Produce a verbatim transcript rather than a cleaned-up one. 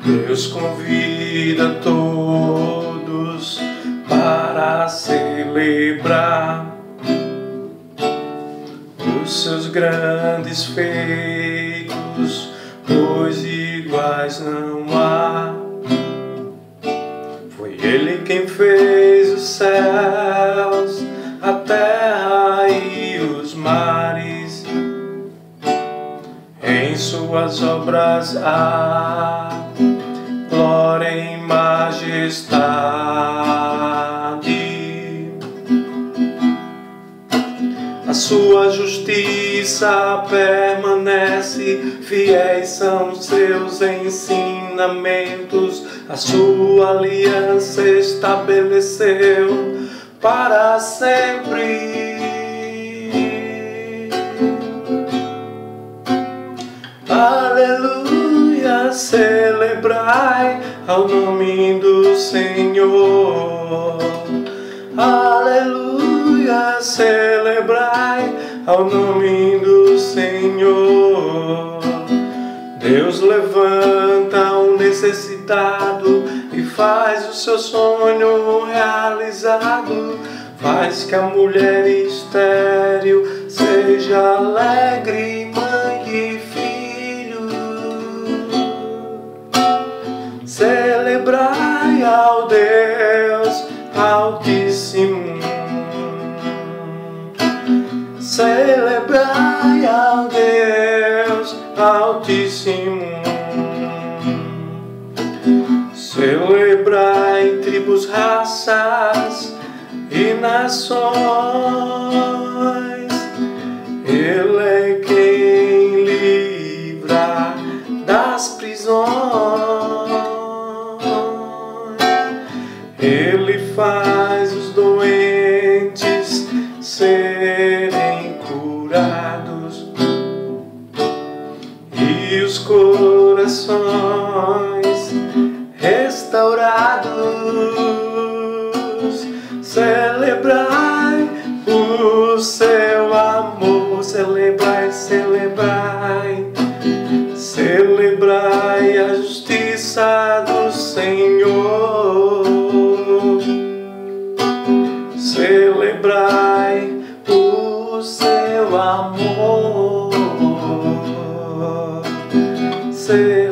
Deus convida todos para celebrar os seus grandes feitos, pois iguais não há. Foi Ele quem fez os céus, a terra e os mares. Em suas obras há glória e majestade. A sua justiça permanece, fiéis são seus ensinamentos. A sua aliança estabeleceu para sempre. Aleluia, celebrai ao nome do Senhor. Aleluia, celebrai ao nome do Senhor. Deus levanta um necessitado e faz o seu sonho realizado. Faz que a mulher estéril seja alegre, mãe de filho. Celebrai ao Deus Altíssimo. Celebrai ao Deus Altíssimo. Celebrai tribos, raças e nações. Ele é quem livra das prisões. Ele faz os doentes serem curados e os corações restaurados. Celebrai o seu amor, celebrai, celebrai, celebrai a justiça do Senhor. Celebrai o seu amor. Celebrai